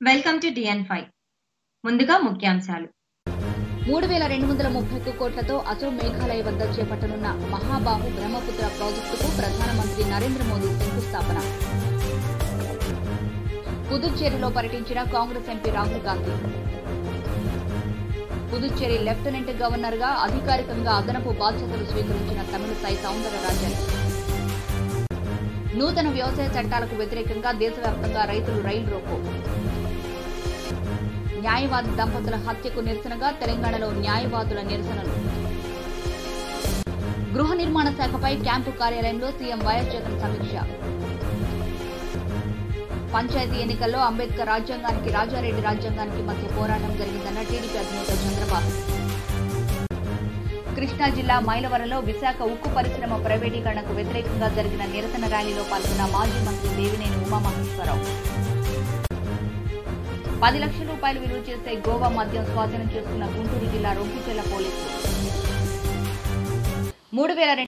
Welcome to DN5. ముందుగా ముఖ్యాంశాలు. 3231 కోట్లతో అసలు మేఘాలయ వద్ద చేపట్టనున్న మహాబాహు బ్రహ్మపుత్ర ప్రాజెక్టుకు ప్రధానమంత్రి నరేంద్ర మోదీ శంకుస్థాపన. పుదుచ్చేరిలో పర్యటించిన Congress MP Rahul Gandhi. Puducherry lieutenant governor గా అధికారికంగా అదనపు బాధ్యతలు స్వీకరించిన తమిళసై సౌందరరాజన్. నూతన వ్యవసాయ చట్టాలకు వ్యతిరేకంగా దేశవ్యాప్తంగా రైతులు రైలు రోకో. న్యాయవాది దంపతుల హత్యకు నిరసనగా తెలంగాణలో న్యాయవాదుల నిరసనలు. గృహ నిర్మాణ శాఖపై క్యాంపు కార్యాలయంలో సీఎం వైఎస్ జగన్ సమీక్ష. పంచాయతీ ఎన్నికల్లో అంబేద్కర్ రాజ్యాంగానికి రాజారెడ్డి రాజ్యాంగానికి మధ్య పోరాటం జరిగిందన్న టీడీపీ అధినేత చంద్రబాబు. కృష్ణా జిల్లా మైలవరంలో విశాఖ ఉక్కు పరిశ్రమ ప్రైవేటీకరణకు వ్యతిరేకంగా జరిగిన నిరసన ర్యాలీలో పాల్గొన్న మాజీ మంత్రి దేవినేని ఉమామహేశ్వరరావు. 10 లక్షల రూపాయలు విలువ చేసే గోవా మద్యం స్వాధీనం చేసుకున్న గుంటూరు జిల్లా రొంపిచెర్ల పోలీసులు.